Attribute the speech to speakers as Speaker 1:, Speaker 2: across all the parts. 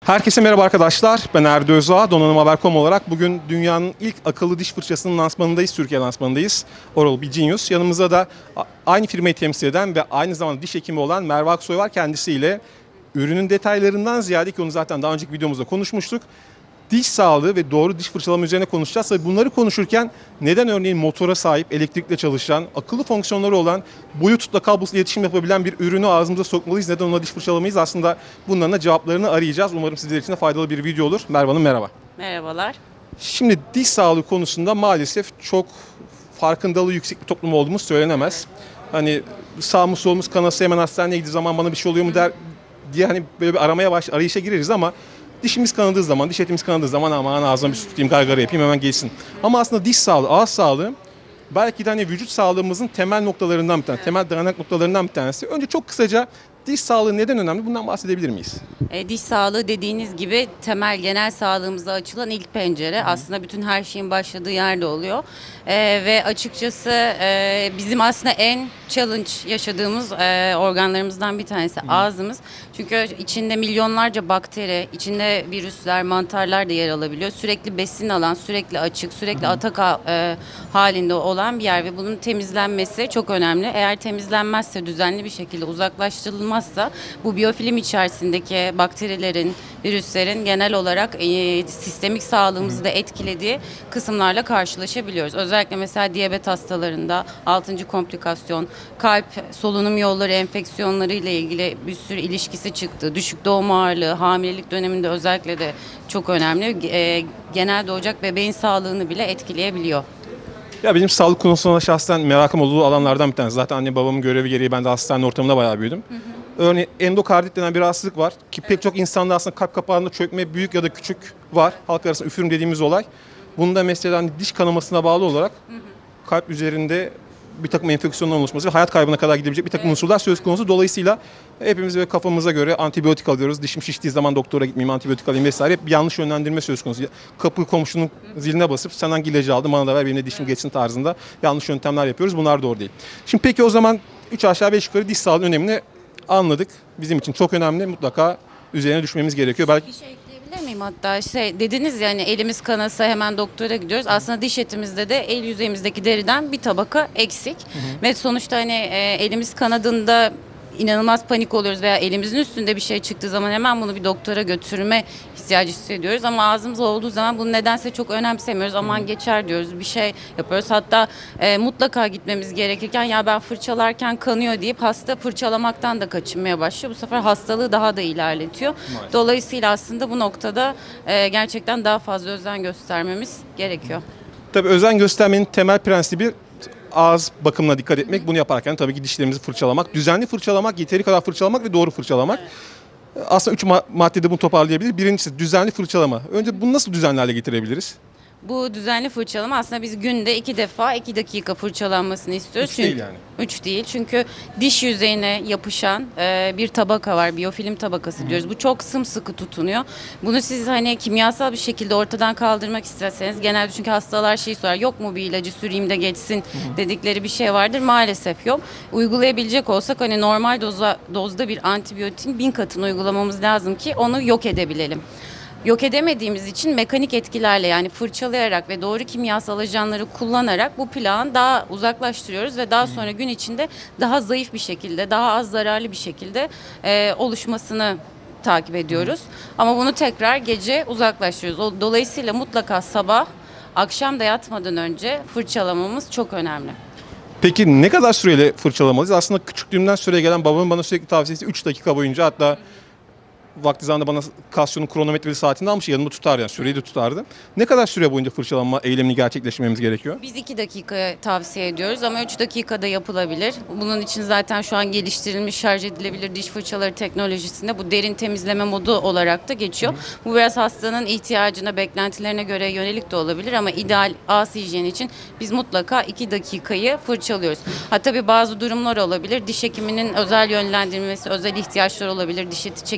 Speaker 1: Herkese merhaba arkadaşlar. Ben Erdi Özağ, Donanım Haber.com olarak bugün dünyanın ilk akıllı diş fırçasının lansmanındayız, Türkiye lansmanındayız. Oral-B Genius. Yanımızda da aynı firmayı temsil eden ve aynı zamanda diş hekimi olan Merve Aksoy var. Kendisiyle ürünün detaylarından ziyade, ki onu zaten daha önceki videomuzda konuşmuştuk, diş sağlığı ve doğru diş fırçalama üzerine konuşacağız. Tabii bunları konuşurken neden örneğin motora sahip, elektrikle çalışan, akıllı fonksiyonları olan, Bluetooth'la kablosuz iletişim yapabilen bir ürünü ağzımıza sokmalıyız? Neden ona diş fırçalamayız? Aslında bunların da cevaplarını arayacağız. Umarım sizler için de faydalı bir video olur. Merve Hanım merhaba.
Speaker 2: Merhabalar.
Speaker 1: Şimdi diş sağlığı konusunda maalesef çok farkındalığı yüksek bir toplum olduğumuz söylenemez. Hani sağımız solumuz kanası, hemen hastaneye gittiği zaman bana bir şey oluyor mu der diye hani böyle bir arayışa gireriz ama dişimiz kanadığı zaman, diş etimiz kanadığı zaman aman ağzıma bir su tutayım, gargara yapayım hemen geçsin. Ama aslında diş sağlığı, ağız sağlığı belki de hani vücut sağlığımızın temel noktalarından bir tanesi, temel dayanak noktalarından bir tanesi. Önce çok kısaca diş sağlığı neden önemli? Bundan bahsedebilir miyiz?
Speaker 2: Diş sağlığı dediğiniz gibi temel genel sağlığımıza açılan ilk pencere. Aslında bütün her şeyin başladığı yerde oluyor. Ve açıkçası bizim aslında en challenge yaşadığımız organlarımızdan bir tanesi ağzımız. Çünkü içinde milyonlarca bakteri, içinde virüsler, mantarlar da yer alabiliyor. Sürekli besin alan, sürekli açık, sürekli atak halinde olan bir yer ve bunun temizlenmesi çok önemli. Eğer temizlenmezse, düzenli bir şekilde uzaklaştırılmazsa bu biyofilm içerisindeki bakterilerin, virüslerin genel olarak sistemik sağlığımızı da etkilediği kısımlarla karşılaşabiliyoruz. Özellikle mesela diyabet hastalarında 6. komplikasyon, kalp, solunum yolları enfeksiyonları ile ilgili bir sürü ilişkisi çıktı. Düşük doğum ağırlığı, hamilelik döneminde özellikle de çok önemli. Genel doğacak bebeğin sağlığını bile etkileyebiliyor.
Speaker 1: Ya benim sağlık konusunda şahsen merakım olduğu alanlardan bir tanesi. Zaten anne babamın görevi gereği ben de hastane ortamında bayağı büyüdüm. Örneğin endokardit denen bir rahatsızlık var ki pek çok insanda aslında kalp kapağında çökme büyük ya da küçük var. Halk arasında üfürüm dediğimiz olay. Bunda mesela hani diş kanamasına bağlı olarak kalp üzerinde bir takım enfeksiyonların oluşması ve hayat kaybına kadar gidebilecek bir takım unsurlar söz konusu. Dolayısıyla hepimiz böyle kafamıza göre antibiyotik alıyoruz. Dişim şiştiği zaman doktora gitmeyeyim, antibiyotik alayım vesaire. Hep bir yanlış yönlendirme söz konusu. Kapı komşunun ziline basıp sen hangi ilacı aldın bana da ver benim de dişim geçsin tarzında yanlış yöntemler yapıyoruz. Bunlar doğru değil. Şimdi peki o zaman 3 aşağı 5 yukarı diş sağlığının önemini anladık. Bizim için çok önemli. Mutlaka üzerine düşmemiz gerekiyor. Belki
Speaker 2: Bir şey ekleyebilir miyim hatta? Dediniz yani elimiz kanasa hemen doktora gidiyoruz. Aslında diş etimizde de el yüzeyimizdeki deriden bir tabaka eksik. Ve sonuçta hani elimiz kanadığında inanılmaz panik oluyoruz veya elimizin üstünde bir şey çıktığı zaman hemen bunu bir doktora götürme ihtiyacı hissediyoruz. Ama ağzımız olduğu zaman bunu nedense çok önemsemiyoruz. Aman geçer diyoruz, bir şey yapıyoruz. Hatta mutlaka gitmemiz gerekirken ya ben fırçalarken kanıyor deyip hasta fırçalamaktan da kaçınmaya başlıyor. Bu sefer hastalığı daha da ilerletiyor.
Speaker 1: Maalesef.
Speaker 2: Dolayısıyla aslında bu noktada gerçekten daha fazla özen göstermemiz gerekiyor.
Speaker 1: tabii özen göstermenin temel prensibi ağız bakımına dikkat etmek. Bunu yaparken tabii ki dişlerimizi fırçalamak, düzenli fırçalamak, yeteri kadar fırçalamak ve doğru fırçalamak. Aslında 3 maddede bunu toparlayabilir. Birincisi düzenli fırçalama. Önce bunu nasıl düzenli hale getirebiliriz?
Speaker 2: Bu düzenli fırçalama aslında biz günde 2 defa 2 dakika fırçalanmasını istiyoruz.
Speaker 1: 3 değil yani.
Speaker 2: 3 değil çünkü diş yüzeyine yapışan bir tabaka var. Biyofilm tabakası diyoruz. Bu çok sımsıkı tutunuyor. Bunu siz hani kimyasal bir şekilde ortadan kaldırmak isterseniz genelde çünkü hastalar şeyi sorar. Yok mu bir ilacı süreyim de geçsin dedikleri bir şey vardır. Maalesef yok. Uygulayabilecek olsak hani normal dozda bir antibiyotin 1000 katını uygulamamız lazım ki onu yok edebilelim. Yok edemediğimiz için mekanik etkilerle yani fırçalayarak ve doğru kimyasal ajanları kullanarak bu plağın daha uzaklaştırıyoruz ve daha sonra gün içinde daha zayıf bir şekilde, daha az zararlı bir şekilde oluşmasını takip ediyoruz. Ama bunu tekrar gece uzaklaştırıyoruz. Dolayısıyla mutlaka sabah, akşam da yatmadan önce fırçalamamız çok önemli.
Speaker 1: Peki ne kadar süreyle fırçalamalıyız? Aslında küçüklüğümden süre gelen babamın bana sürekli tavsiyesi 3 dakika boyunca, hatta vakti zamanında bana Casio'nun kronometreli saatini almış, yanımda tutar yani süreyi de tutardı. Ne kadar süre boyunca fırçalanma eylemini gerçekleştirmemiz gerekiyor?
Speaker 2: Biz 2 dakika tavsiye ediyoruz ama 3 dakikada yapılabilir. Bunun için zaten şu an geliştirilmiş şarj edilebilir diş fırçaları teknolojisinde bu derin temizleme modu olarak da geçiyor. Bu biraz hastanın ihtiyacına, beklentilerine göre yönelik de olabilir ama ideal ağız hijyeni için biz mutlaka 2 dakikayı fırçalıyoruz. Ha tabii bazı durumlar olabilir. Diş hekiminin özel yönlendirmesi, özel ihtiyaçlar olabilir. Diş eti çekilmesi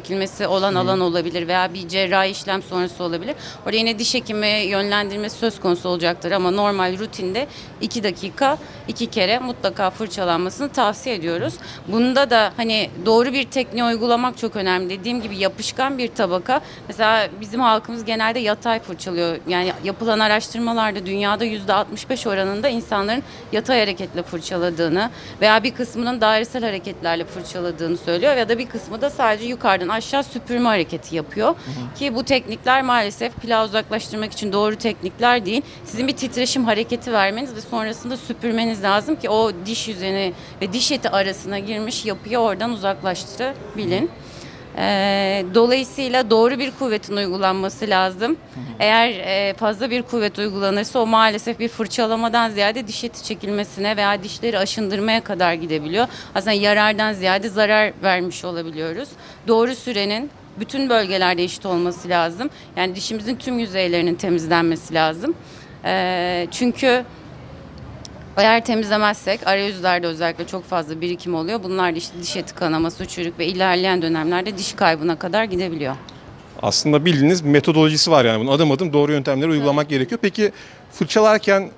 Speaker 2: olan alan olabilir veya bir cerrahi işlem sonrası olabilir. Orada yine diş hekimi yönlendirmesi söz konusu olacaktır ama normal rutinde 2 dakika 2 kere mutlaka fırçalanmasını tavsiye ediyoruz. Bunda da hani doğru bir tekniği uygulamak çok önemli. Dediğim gibi yapışkan bir tabaka. Mesela bizim halkımız genelde yatay fırçalıyor. Yani yapılan araştırmalarda dünyada %65 oranında insanların yatay hareketle fırçaladığını veya bir kısmının dairesel hareketlerle fırçaladığını söylüyor ya da bir kısmı da sadece yukarıdan aşağı süpürme hareketi yapıyor. Ki bu teknikler maalesef plağı uzaklaştırmak için doğru teknikler değil. Sizin bir titreşim hareketi vermeniz ve sonrasında süpürmeniz lazım ki o diş yüzeyini ve diş eti arasına girmiş yapıyı oradan uzaklaştırabilin. Dolayısıyla doğru bir kuvvetin uygulanması lazım. Eğer fazla bir kuvvet uygulanırsa o maalesef bir fırçalamadan ziyade diş eti çekilmesine veya dişleri aşındırmaya kadar gidebiliyor. Aslında yarardan ziyade zarar vermiş olabiliyoruz. Doğru sürenin bütün bölgelerde eşit olması lazım. Yani dişimizin tüm yüzeylerinin temizlenmesi lazım. Çünkü eğer temizlemezsek arayüzlerde özellikle çok fazla birikim oluyor. Bunlar da işte diş eti kanaması, çürük ve ilerleyen dönemlerde diş kaybına kadar gidebiliyor.
Speaker 1: Aslında bildiğiniz bir metodolojisi var yani. Bunun adım adım doğru yöntemleri uygulamak gerekiyor. Peki fırçalarken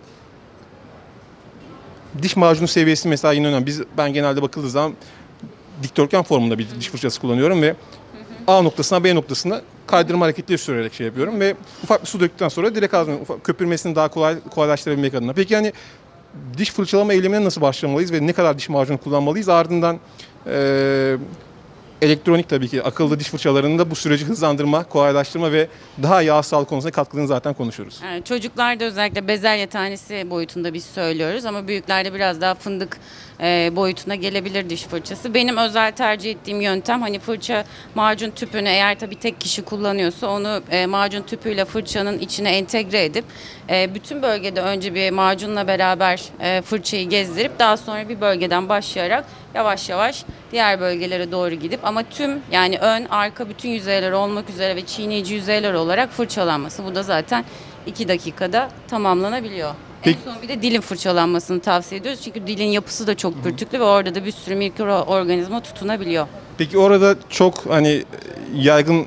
Speaker 1: diş macunu seviyesi mesela yine önemli. Ben genelde bakıldığı zaman dikdörtgen formunda bir diş fırçası kullanıyorum ve A noktasına B noktasına kaydırma hareketleri sürerek şey yapıyorum ve ufak bir su döktükten sonra direkt ağzına köpürmesini daha kolaylaştırabilmek adına. Peki yani diş fırçalama eylemine nasıl başlamalıyız ve ne kadar diş macunu kullanmalıyız? Ardından elektronik tabii ki akıllı diş fırçalarında bu süreci hızlandırma, kolaylaştırma ve daha yağ sağlığı konusunda katkılarını zaten konuşuyoruz.
Speaker 2: Yani çocuklarda özellikle bezelye tanesi boyutunda biz söylüyoruz ama büyüklerde biraz daha fındık boyutuna gelebilir diş fırçası. Benim özel tercih ettiğim yöntem hani fırça macun tüpünü eğer tabii tek kişi kullanıyorsa onu macun tüpüyle fırçanın içine entegre edip bütün bölgede önce bir macunla beraber fırçayı gezdirip daha sonra bir bölgeden başlayarak yavaş yavaş diğer bölgelere doğru gidip ama tüm yani ön, arka bütün yüzeyler olmak üzere ve çiğneyici yüzeyler olarak fırçalanması. Bu da zaten 2 dakikada tamamlanabiliyor.
Speaker 1: Peki.
Speaker 2: En son bir de dilin fırçalanmasını tavsiye ediyoruz. Çünkü dilin yapısı da çok pürtüklü ve orada da bir sürü mikroorganizma tutunabiliyor.
Speaker 1: Peki orada çok hani yaygın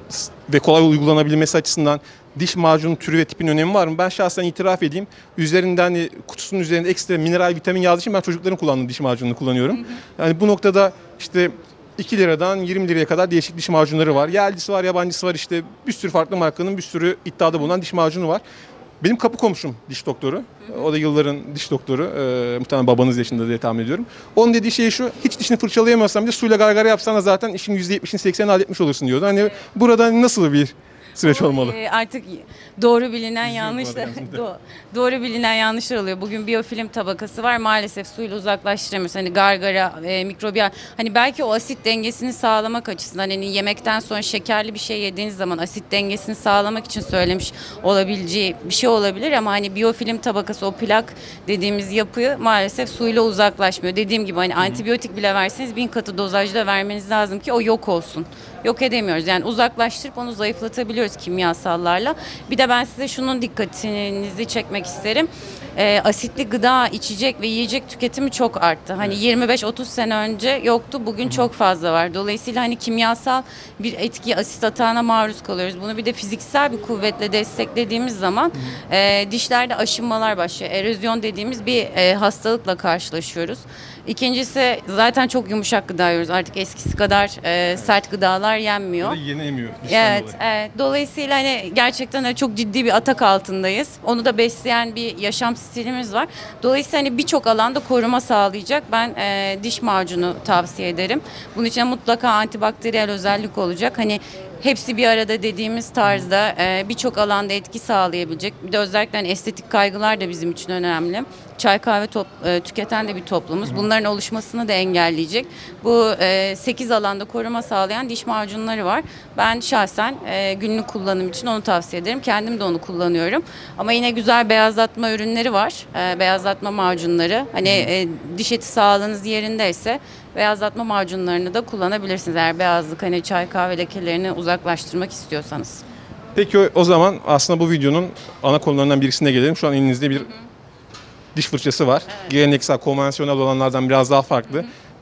Speaker 1: ve kolay uygulanabilmesi açısından diş macunu türü ve tipin önemi var mı? Ben şahsen itiraf edeyim. Üzerinde hani kutusunun üzerinde ekstra mineral, vitamin yazdığı için ben çocukların kullandığı diş macununu kullanıyorum. Yani bu noktada işte 2 liradan 20 liraya kadar değişik diş macunları var. Yerlisi var, yabancısı var işte bir sürü farklı markanın bir sürü iddiada bulunan diş macunu var. Benim kapı komşum diş doktoru. O da yılların diş doktoru. Muhtemelen babanız yaşında diye tahmin ediyorum. Onun dediği şey şu. Hiç dişini fırçalayamazsan bile suyla gargara yapsan zaten işin %70'ini 80'ini halletmiş olursun diyordu. Hani burada nasıl bir süreç olmalı?
Speaker 2: Artık doğru bilinen yanlışlar doğru bilinen yanlışlar oluyor. Bugün biyofilm tabakası var. Maalesef suyla uzaklaştıramıyoruz. Hani gargara, mikrobiyal. Hani belki o asit dengesini sağlamak açısından hani yemekten sonra şekerli bir şey yediğiniz zaman asit dengesini sağlamak için söylemiş olabileceği bir şey olabilir ama hani biyofilm tabakası o plak dediğimiz yapı maalesef suyla uzaklaşmıyor. Dediğim gibi hani antibiyotik bile verseniz 1000 katı dozajda vermeniz lazım ki o yok olsun. Yok edemiyoruz. Yani uzaklaştırıp onu zayıflatabiliyoruz kimyasallarla. Bir de ben size şunun dikkatinizi çekmek isterim. Asitli gıda, içecek ve yiyecek tüketimi çok arttı. Hani 25-30 sene önce yoktu. Bugün çok fazla var. Dolayısıyla hani kimyasal bir etki, asit atağına maruz kalıyoruz. Bunu bir de fiziksel bir kuvvetle desteklediğimiz zaman dişlerde aşınmalar başlıyor. Erozyon dediğimiz bir hastalıkla karşılaşıyoruz. İkincisi zaten çok yumuşak gıda yiyoruz. Artık eskisi kadar sert gıdalar yenmiyor.
Speaker 1: Yeni emiyor.
Speaker 2: Evet. Dolayısıyla hani gerçekten çok ciddi bir atak altındayız. Onu da besleyen bir yaşam stilimiz var. Dolayısıyla hani birçok alanda koruma sağlayacak. Ben diş macunu tavsiye ederim. Bunun için mutlaka antibakteriyel özellik olacak. Hani hepsi bir arada dediğimiz tarzda birçok alanda etki sağlayabilecek. Bir de özellikle hani estetik kaygılar da bizim için önemli. Çay kahve tüketen de bir toplumuz. Bunların oluşmasını da engelleyecek. Bu 8 alanda koruma sağlayan diş macunları var. Ben şahsen günlük kullanım için onu tavsiye ederim. Kendim de onu kullanıyorum. Ama yine güzel beyazlatma ürünleri var. Beyazlatma macunları. Hani diş eti sağlığınız yerindeyse beyazlatma macunlarını da kullanabilirsiniz. Eğer beyazlık hani çay kahve lekelerini uzaklaştırmak istiyorsanız.
Speaker 1: Peki o zaman aslında bu videonun ana konularından birisine gelelim. Şu an elinizde bir diş fırçası var. Evet. Geleneksel, konvansiyonel olanlardan biraz daha farklı.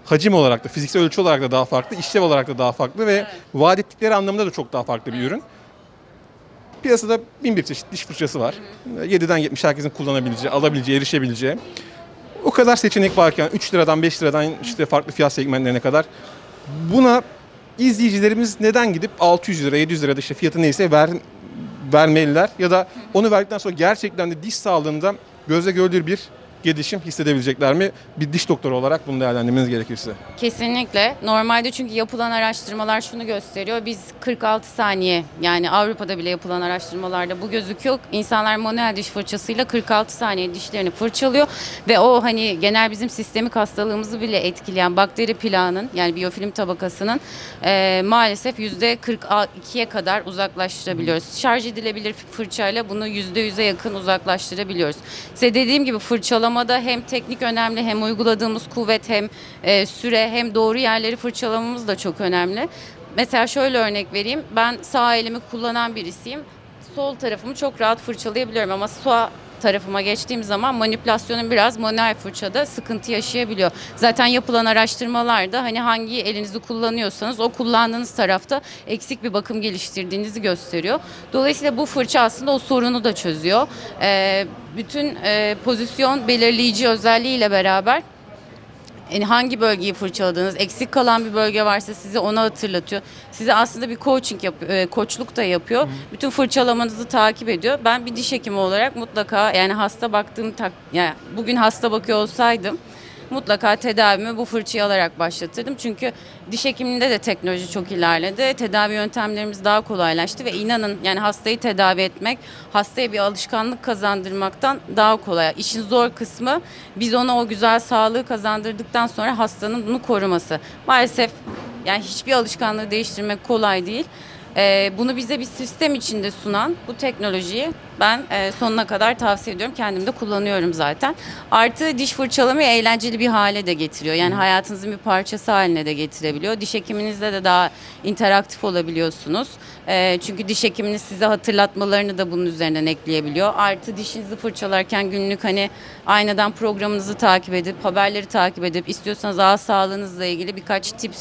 Speaker 1: hacim olarak da, fiziksel ölçü olarak da daha farklı, işlev olarak da daha farklı ve vaat ettikleri anlamında da çok daha farklı bir ürün. Piyasada bin bir çeşit diş fırçası var. 7'den 70 herkesin kullanabileceği, alabileceği, erişebileceği. O kadar seçenek varken 3 liradan 5 liradan işte farklı fiyat segmentlerine kadar buna izleyicilerimiz neden gidip 600 lira, 700 lira da işte fiyatı neyse vermeliler ya da onu verdikten sonra gerçekten de diş sağlığında gözle görülür bir gelişim hissedebilecekler mi? Bir diş doktoru olarak bunu değerlendirmeniz gerekirse.
Speaker 2: Kesinlikle. Normalde çünkü yapılan araştırmalar şunu gösteriyor. Biz 46 saniye, yani Avrupa'da bile yapılan araştırmalarda bu gözüküyor. İnsanlar manuel diş fırçasıyla 46 saniye dişlerini fırçalıyor ve o hani genel bizim sistemik hastalığımızı bile etkileyen bakteri plağının, yani biyofilm tabakasının maalesef %42'ye kadar uzaklaştırabiliyoruz. Şarj edilebilir fırçayla bunu %100'e yakın uzaklaştırabiliyoruz. Size dediğim gibi fırçalamada hem teknik önemli, hem uyguladığımız kuvvet, hem süre, hem doğru yerleri fırçalamamız da çok önemli. Mesela şöyle örnek vereyim. Ben sağ elimi kullanan birisiyim. Sol tarafımı çok rahat fırçalayabiliyorum ama sağ tarafıma geçtiğim zaman manipülasyonun biraz manuel fırçada sıkıntı yaşayabiliyor. Zaten yapılan araştırmalarda hani hangi elinizi kullanıyorsanız o kullandığınız tarafta eksik bir bakım geliştirdiğinizi gösteriyor. Dolayısıyla bu fırça aslında o sorunu da çözüyor. Bütün pozisyon belirleyici özelliğiyle beraber yani hangi bölgeyi fırçaladığınız, eksik kalan bir bölge varsa size onu hatırlatıyor. Size aslında bir coaching yapıyor, koçluk da yapıyor. Bütün fırçalamanızı takip ediyor. Ben bir diş hekimi olarak mutlaka, yani hasta baktığım yani bugün hasta bakıyor olsaydım mutlaka tedavimi bu fırçayı alarak başlatırdım. Çünkü diş hekimliğinde de teknoloji çok ilerledi. Tedavi yöntemlerimiz daha kolaylaştı ve inanın yani hastayı tedavi etmek, hastaya bir alışkanlık kazandırmaktan daha kolay. İşin zor kısmı biz ona o güzel sağlığı kazandırdıktan sonra hastanın bunu koruması. Maalesef yani hiçbir alışkanlığı değiştirmek kolay değil. Bunu bize bir sistem içinde sunan bu teknolojiyi ben sonuna kadar tavsiye ediyorum. Kendim de kullanıyorum zaten. Artı diş fırçalamayı eğlenceli bir hale de getiriyor. Yani hayatınızın bir parçası haline de getirebiliyor. Diş hekiminizle de daha interaktif olabiliyorsunuz. Çünkü diş hekiminiz size hatırlatmalarını da bunun üzerinden ekleyebiliyor. Artı dişinizi fırçalarken günlük hani aynadan programınızı takip edip, haberleri takip edip, istiyorsanız ağız sağlığınızla ilgili birkaç tips,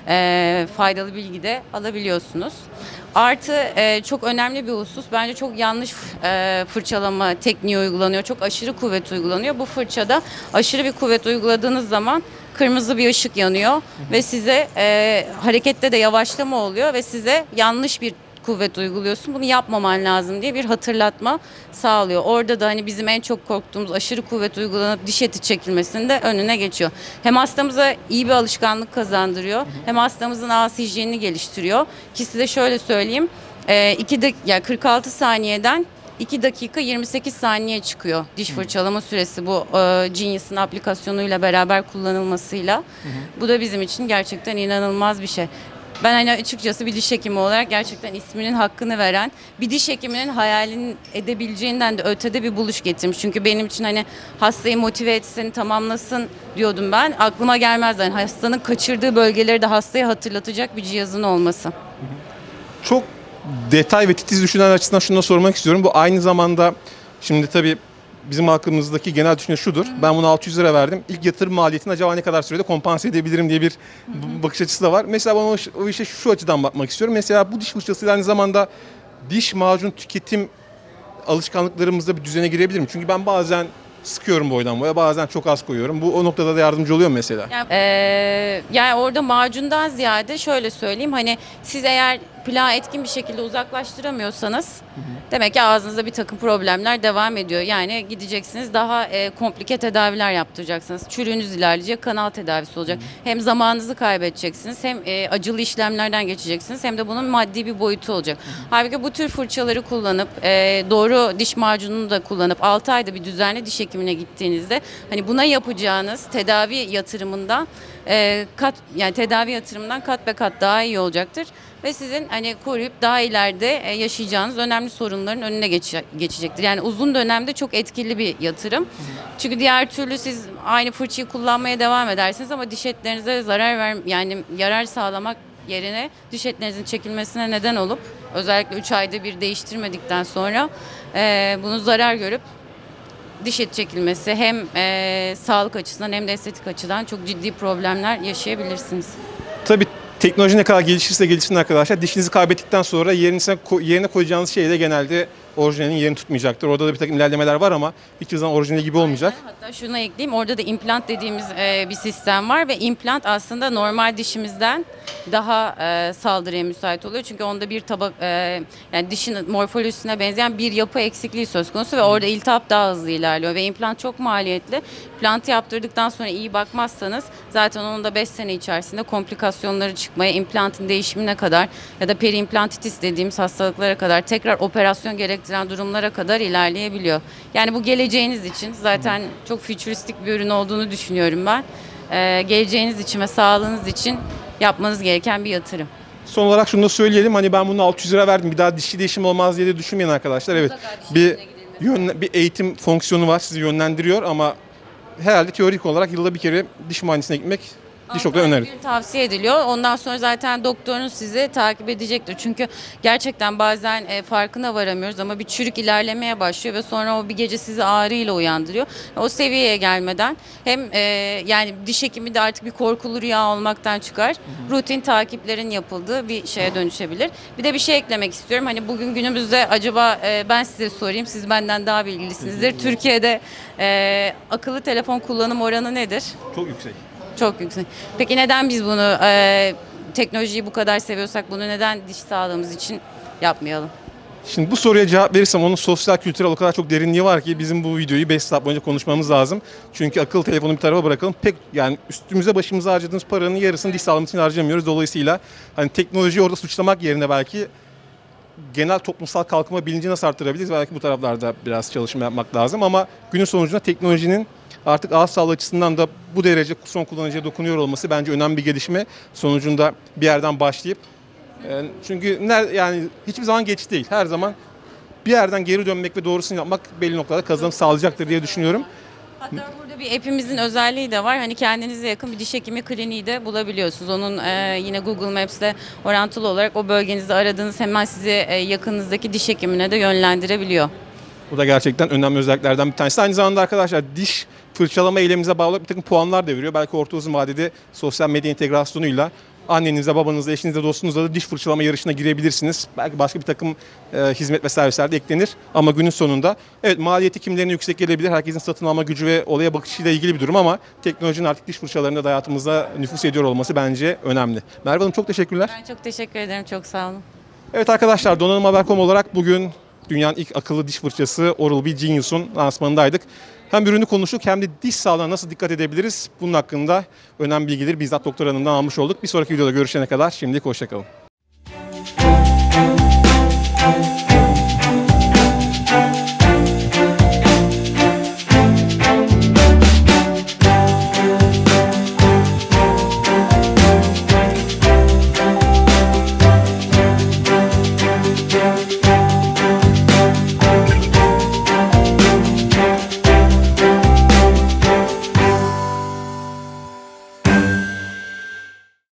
Speaker 2: faydalı bilgi de alabiliyorsunuz. Artı çok önemli bir husus, bence çok yanlış fırçalama tekniği uygulanıyor. Çok aşırı kuvvet uygulanıyor. Bu fırçada aşırı bir kuvvet uyguladığınız zaman kırmızı bir ışık yanıyor ve size harekette de yavaşlama oluyor ve size yanlış bir kuvvet uyguluyorsun. Bunu yapmaman lazım diye bir hatırlatma sağlıyor. Orada da hani bizim en çok korktuğumuz aşırı kuvvet uygulanıp diş eti çekilmesinin de önüne geçiyor. Hem hastamıza iyi bir alışkanlık kazandırıyor, hem hastamızın ağız hijyenini geliştiriyor. Ki size şöyle söyleyeyim, 46 saniyeden 2 dakika 28 saniye çıkıyor diş fırçalama süresi bu Genius'ın aplikasyonuyla beraber kullanılmasıyla. Bu da bizim için gerçekten inanılmaz bir şey. Ben hani açıkçası bir diş hekimi olarak gerçekten isminin hakkını veren, bir diş hekiminin hayalini edebileceğinden de ötede bir buluş getirmiş. Çünkü benim için hani hastayı motive etsin, tamamlasın diyordum ben. Aklıma gelmezdi. Yani hastanın kaçırdığı bölgeleri de hastaya hatırlatacak bir cihazın olması.
Speaker 1: Çok detay ve titiz düşünen açısından şunu da sormak istiyorum. Bu aynı zamanda şimdi tabii bizim halkımızdaki genel düşünce şudur. Ben bunu 600 lira verdim. İlk yatırım maliyetini acaba ne kadar sürede kompanse edebilirim diye bir bakış açısı da var. Mesela ben o işe şu açıdan bakmak istiyorum. Mesela bu diş fırçasıyla aynı zamanda diş macun tüketim alışkanlıklarımızda bir düzene girebilir mi? Çünkü ben bazen sıkıyorum boydan boya, bazen çok az koyuyorum. Bu o noktada da yardımcı oluyor mu mesela?
Speaker 2: Yani orada macundan ziyade şöyle söyleyeyim, hani siz eğer plağı etkin bir şekilde uzaklaştıramıyorsanız demek ki ağzınızda bir takım problemler devam ediyor. Yani gideceksiniz daha komplike tedaviler yaptıracaksınız. Çürüğünüz ilerleyecek, kanal tedavisi olacak. Hem zamanınızı kaybedeceksiniz, hem acılı işlemlerden geçeceksiniz, hem de bunun maddi bir boyutu olacak. Halbuki bu tür fırçaları kullanıp doğru diş macununu da kullanıp 6 ayda bir düzenli diş hekimine gittiğinizde hani buna yapacağınız tedavi yatırımından tedavi yatırımından kat be kat daha iyi olacaktır. Ve sizin hani koruyup daha ileride yaşayacağınız önemli sorunların önüne geçecektir. Yani uzun dönemde çok etkili bir yatırım. Çünkü diğer türlü siz aynı fırçayı kullanmaya devam edersiniz ama diş etlerinize yarar sağlamak yerine diş etlerinizin çekilmesine neden olup özellikle 3 ayda bir değiştirmedikten sonra bunu zarar görüp diş eti çekilmesi hem sağlık açısından hem de estetik açıdan çok ciddi problemler yaşayabilirsiniz.
Speaker 1: Tabii teknoloji ne kadar gelişirse gelişsin arkadaşlar, dişinizi kaybettikten sonra yerine koyacağınız şey de genelde orijinalinin yerini tutmayacaktır. Orada da bir takım ilerlemeler var ama hiçbir zaman orijinali gibi olmayacak.
Speaker 2: Hatta şunu ekleyeyim, orada da implant dediğimiz bir sistem var ve implant aslında normal dişimizden daha saldırıya müsait oluyor. Çünkü onda bir tabak, yani dişin morfolojisine benzeyen bir yapı eksikliği söz konusu ve orada iltihap daha hızlı ilerliyor ve implant çok maliyetli. Implant yaptırdıktan sonra iyi bakmazsanız zaten onun da 5 sene içerisinde komplikasyonları çıkmaya, implantın değişimine kadar ya da periimplantitis dediğimiz hastalıklara kadar, tekrar operasyon gerektiren durumlara kadar ilerleyebiliyor. Yani bu geleceğiniz için zaten çok fütüristik bir ürün olduğunu düşünüyorum ben. Geleceğiniz için ve sağlığınız için yapmanız gereken bir yatırım.
Speaker 1: Son olarak şunu da söyleyelim, hani ben bunu 600 lira verdim, bir daha dişçi değişim olmaz diye de düşünmeyin arkadaşlar. Evet, bir eğitim fonksiyonu var, sizi yönlendiriyor ama herhalde teorik olarak yılda bir kere diş muayenesine gitmek diş doktoru önerir.
Speaker 2: Bir tavsiye ediliyor. Ondan sonra zaten doktorunuz sizi takip edecektir. Çünkü gerçekten bazen farkına varamıyoruz ama bir çürük ilerlemeye başlıyor ve sonra o bir gece sizi ağrıyla uyandırıyor. O seviyeye gelmeden hem yani diş hekimi de artık bir korkulu rüya olmaktan çıkar. Rutin takiplerin yapıldığı bir şeye dönüşebilir. Bir de bir şey eklemek istiyorum. Hani bugün günümüzde acaba ben size sorayım. Siz benden daha bilgilisinizdir. Türkiye'de akıllı telefon kullanım oranı nedir?
Speaker 1: Çok yüksek.
Speaker 2: Çok yüksek. Peki neden biz bunu teknolojiyi bu kadar seviyorsak bunu neden diş sağlığımız için yapmayalım?
Speaker 1: Şimdi bu soruya cevap verirsem onun sosyal kültürel o kadar çok derinliği var ki bizim bu videoyu 5 saat boyunca konuşmamız lazım. Çünkü akıllı telefonu bir tarafa bırakalım. Yani üstümüze başımıza harcadığımız paranın yarısını diş sağlığımız için harcamıyoruz. Dolayısıyla hani teknolojiyi orada suçlamak yerine belki genel toplumsal kalkınma bilinci nasıl arttırabiliriz? Belki bu taraflarda biraz çalışma yapmak lazım ama günün sonucunda teknolojinin artık ağız sağlığı açısından da bu derece son kullanıcıya dokunuyor olması bence önemli bir gelişme. Sonucunda bir yerden başlayıp çünkü yani hiçbir zaman geç değil. Her zaman bir yerden geri dönmek ve doğrusunu yapmak belli noktada kazanım sağlayacaktır diye düşünüyorum.
Speaker 2: Hatta burada bir app'imizin özelliği de var. Hani kendinize yakın bir diş hekimi kliniği de bulabiliyorsunuz. Onun yine Google Maps'le orantılı olarak o bölgenizde aradığınız hemen sizi yakınınızdaki diş hekimine de yönlendirebiliyor.
Speaker 1: Bu da gerçekten önemli özelliklerden bir tanesi. Aynı zamanda arkadaşlar diş fırçalama eylemimize bağlı bir takım puanlar da veriyor. Belki orta uzun vadede sosyal medya entegrasyonuyla annenizle, babanızla, eşinizle, dostunuzla da diş fırçalama yarışına girebilirsiniz. Belki başka bir takım hizmet ve servisler de eklenir. Ama günün sonunda evet, maliyeti kimlerine yüksek gelebilir. Herkesin satın alma gücü ve olaya bakışıyla ilgili bir durum ama teknolojinin artık diş fırçalarında da hayatımıza nüfuz ediyor olması bence önemli. Merve Hanım çok teşekkürler.
Speaker 2: Ben çok teşekkür ederim. Çok sağ olun.
Speaker 1: Evet arkadaşlar, Donanım.haber.com olarak bugün dünyanın ilk akıllı diş fırçası Oral-B Genius'un lansmanındaydık. Hem ürünü konuştuk hem de diş sağlığına nasıl dikkat edebiliriz? Bunun hakkında önemli bilgileri bizzat Doktor Hanım'dan almış olduk. Bir sonraki videoda görüşene kadar şimdilik hoşça kalın.